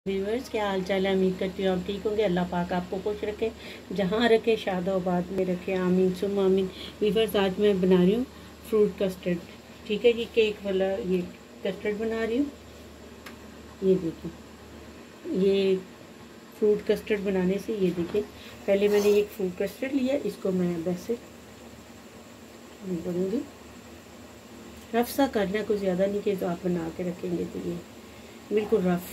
Viewers, क्या हाल चाल है। उम्मीद करती हूँ आप ठीक होंगे। अल्लाह पाक आपको खुश रखे, जहाँ रखे शादोबाद में रखे। आमीन सुम आमीन। व्यूअर्स, आज मैं बना रही हूँ फ्रूट कस्टर्ड। ठीक है जी, केक वाला ये कस्टर्ड बना रही हूँ। ये देखिए, ये फ्रूट कस्टर्ड बनाने से ये देखिए, पहले मैंने एक फ्रूट कस्टर्ड लिया, इसको मैं वैसे करूँगी। रफ सा करना, कुछ ज़्यादा नहीं कि तो आप बना के रखेंगे तो ये बिल्कुल रफ।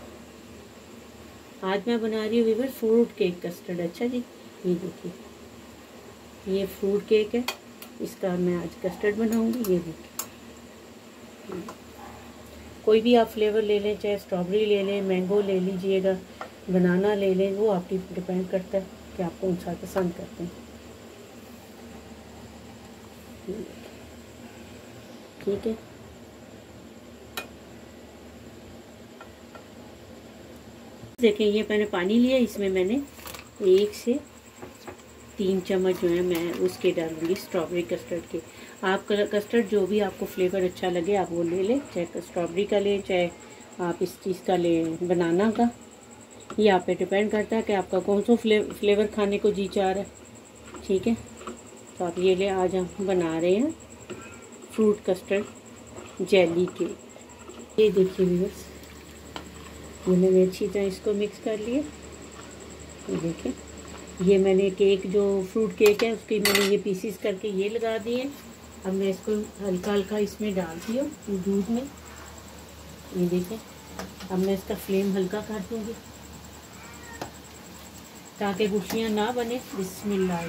आज मैं बना रही हूँ व्यूअर फ्रूट केक कस्टर्ड। अच्छा जी, ये देखिए, ये फ्रूट केक है, इसका मैं आज कस्टर्ड बनाऊंगी। ये देखिए, कोई भी आप फ्लेवर ले लें, चाहे स्ट्रॉबेरी ले लें, मैंगो ले लीजिएगा, बनाना ले लें, वो आपकी डिपेंड करता है कि आप कौन सा पसंद करते हैं। ठीक है, देखिए ये मैंने पानी लिया, इसमें मैंने 1 से 3 चम्मच जो है मैं उसके डालूंगी स्ट्रॉबेरी कस्टर्ड के। आप कस्टर्ड जो भी आपको फ्लेवर अच्छा लगे आप वो ले लें, चाहे स्ट्रॉबेरी का लें, चाहे आप इस चीज़ का लें, बनाना का। ये आप पे डिपेंड करता है कि आपका कौन सा फ्लेवर खाने को जी चाह रहा है। ठीक है, तो आप ये ले। आज हम बना रहे हैं फ्रूट कस्टर्ड जेली केक। ये देखिए व्यूअर्स, ये मैंने अच्छी तरह इसको मिक्स कर लिया। ये देखिए, ये मैंने केक जो फ्रूट केक है उसकी मैंने ये पीसीस करके ये लगा दिए। अब मैं इसको हल्का हल्का इसमें डालती हूँ दूध में। ये देखिए, अब मैं इसका फ्लेम हल्का कर दूँगी ताकि गुठलियाँ ना बने। बिस्मिल्लाह।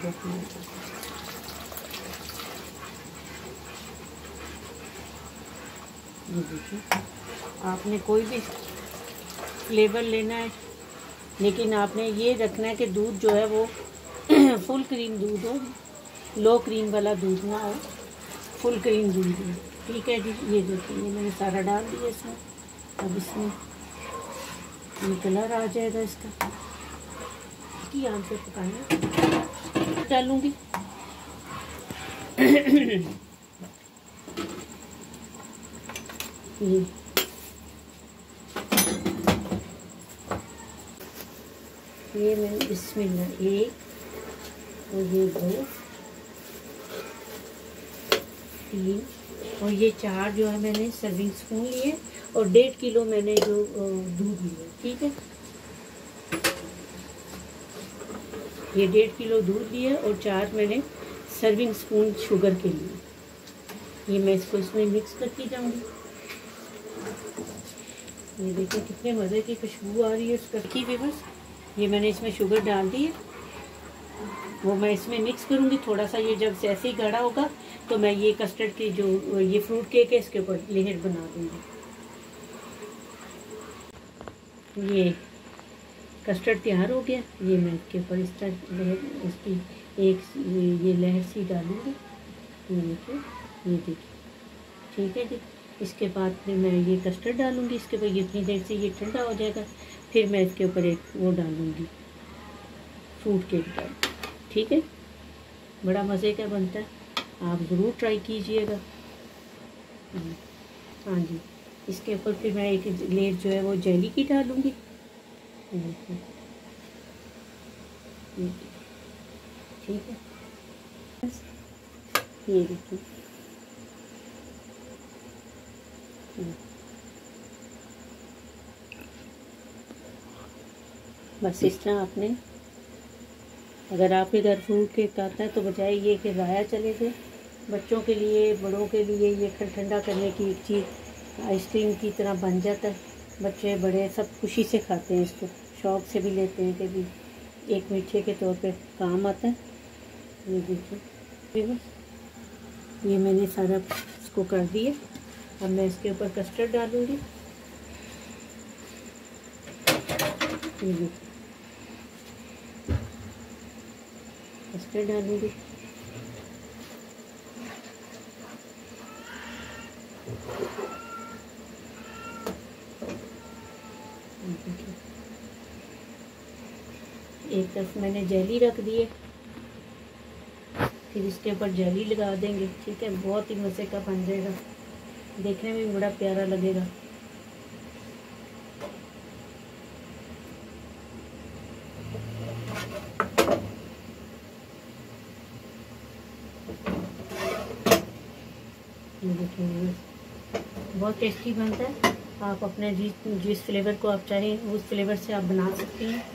ये देखिए, आपने कोई भी फ्लेवर लेना है, लेकिन आपने ये रखना है कि दूध जो है वो फुल क्रीम दूध हो, लो क्रीम वाला दूध ना हो, फुल क्रीम दूध हो। ठीक है जी, ये देखिए, ये मैंने सारा डाल दिया इसमें। अब इसमें ये कलर आ जाएगा इसका, की आंच पे पकाना डालूंगी। ये मैंने बिस्मिल्लाह 1 और ये 2 3 और ये 4 जो है मैंने सर्विंग स्पून लिए, और 1.5 किलो मैंने जो दूध लिया। ठीक है, ये 1.5 किलो दूध लिया और 4 मैंने सर्विंग स्पून शुगर के लिए। ये मैं इसको इसमें मिक्स करती जाऊंगी। ये देखिए कितने मज़े की खुशबू आ रही है उसका की व्यूअर्स। ये मैंने इसमें शुगर डाल दी है, वो मैं इसमें मिक्स करूँगी थोड़ा सा। ये जब ऐसे ही गाढ़ा होगा तो मैं ये कस्टर्ड की जो ये फ्रूट केक है इसके ऊपर लेयर बना दूँगी। ये कस्टर्ड तैयार हो गया। ये मैं इसके ऊपर इस तरह लेयर उसकी एक ये लहर सी डालूँगी। ये देखिए, ये देखिए, ठीक है जी। इसके बाद फिर मैं ये कस्टर्ड डालूँगी इसके ऊपर। इतनी देर से ये ठंडा हो जाएगा, फिर मैं इसके ऊपर एक वो डालूँगी फ्रूट केक डाल। ठीक है, बड़ा मज़े का बनता है, आप ज़रूर ट्राई कीजिएगा। हाँ जी, इसके ऊपर फिर मैं एक लेयर जो है वो जेली की डालूँगी। ठीक है, ये देखिए, बस इस तरह आपने, अगर आपके घर फ्रूट केक आता है तो बजाय ये कि ज़ाया चले गए, बच्चों के लिए बड़ों के लिए ये ठंडा करने की एक चीज़ आइसक्रीम की तरह बन जाता है। बच्चे बड़े सब खुशी से खाते हैं इसको, शौक़ से भी लेते हैं कि भी एक मीठे के तौर पे काम आता है। ये देखिए, ये मैंने सारा इसको कर दिया। अब मैं इसके ऊपर कस्टर्ड डालूँगी। ये देखिए, कस्टर्ड डालूँगी। एक तरफ मैंने जेली रख दी है, फिर इसके ऊपर जेली लगा देंगे। ठीक है, बहुत ही मज़े का बन जाएगा, देखने में भी बड़ा प्यारा लगेगा। ये देखिए बहुत टेस्टी बनता है। आप अपने जिस फ्लेवर को आप चाहें उस फ्लेवर से आप बना सकते हैं।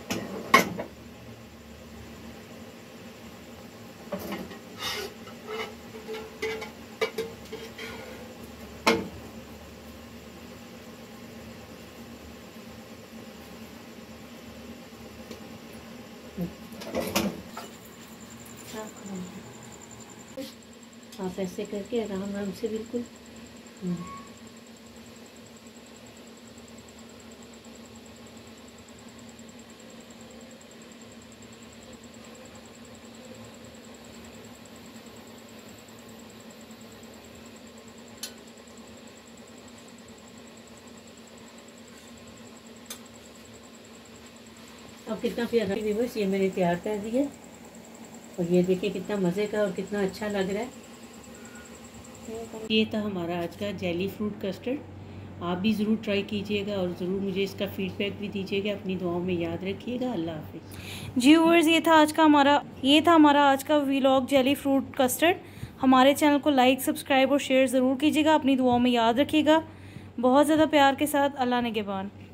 आप ऐसे करके आराम आराम से बिल्कुल अब कितना प्यारा व्यूअर्स ये मैंने तैयार कर दिया और ये देखिए कितना मज़े का और कितना अच्छा लग रहा है। ये था हमारा आज का जेली फ्रूट कस्टर्ड। आप भी ज़रूर ट्राई कीजिएगा और ज़रूर मुझे इसका फीडबैक भी दीजिएगा। अपनी दुआओं में याद रखिएगा। अल्लाह हाफिज़। जी व्यूअर्स, ये था हमारा आज का व्लॉग जेली फ्रूट कस्टर्ड। हमारे चैनल को लाइक, सब्सक्राइब और शेयर ज़रूर कीजिएगा। अपनी दुआओं में याद रखिएगा। बहुत ज़्यादा प्यार के साथ। अल्लाह निगहबान।